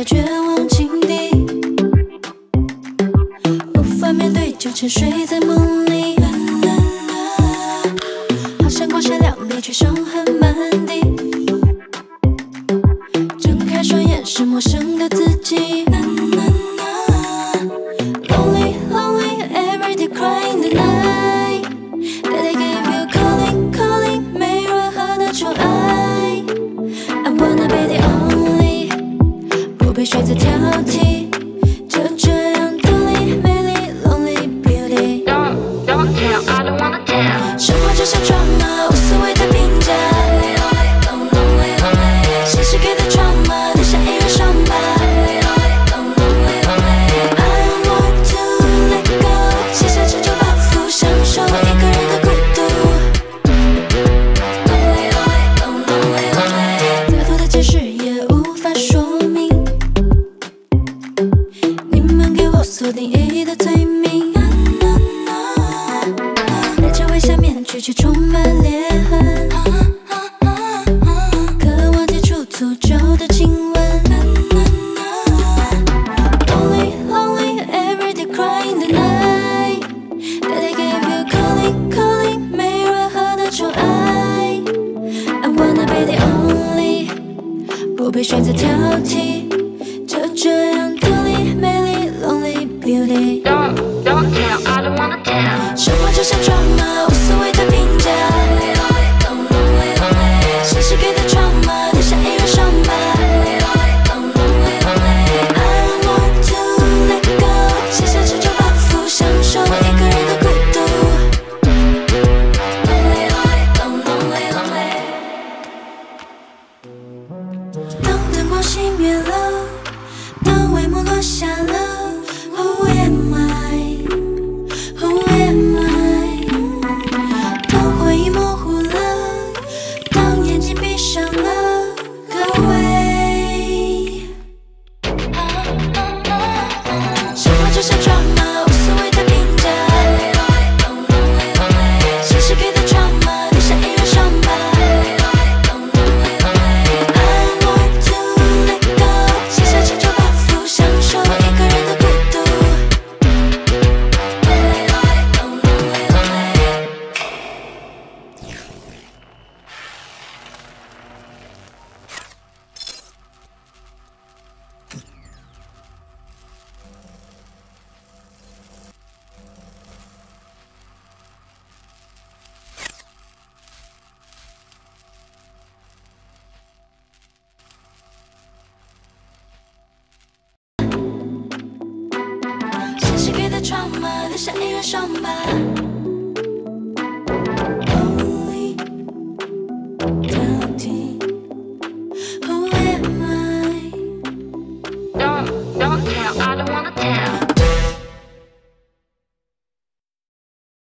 的绝望境地，无法面对就沉睡在梦里。好想光鲜亮丽，却伤痕满地。睁开双眼是陌生的自己。Lonely, lonely, every day crying the night. That I gave you calling, calling， 没任何的宠爱。I wanna be the only， 不被选择挑剔，就这样独立美丽 ，lonely beauty。 Don't tell, I don't wanna tell。 生活就像 drama， 无所谓的评价。现实给的 trauma， 留下一人伤疤。I want to let go， 卸下沉重包袱，享受一个人的孤独。再多的解释也无法说明，你们给我锁定意义的罪名。戴着微笑面具，却充满裂痕。渴望接触诅咒的亲吻。Lonely, lonely, every day crying the night. That I gave you calling, calling， 没任何的宠爱。I wanna be the only， 不被选择挑剔，就这样独立美丽 lonely beauty。 Don't tell, I don't wanna tell。 生活就像 drama， 无所谓的评价。现实给的 trauma， 留下一人伤疤。I want to let go， 卸下沉重包袱，享受一个人的孤独。当灯光熄灭了，当帷幕落下了 ，Who am I？ Who am I？ 当回忆模糊了，当眼睛闭上了，各位。生活就像 drama， 无所谓的评价。现实给的 trauma， 留下一人伤疤。I want to let go， 卸下沉重包袱，享受一个人的孤独。现实给的 trauma， 留下一人伤疤。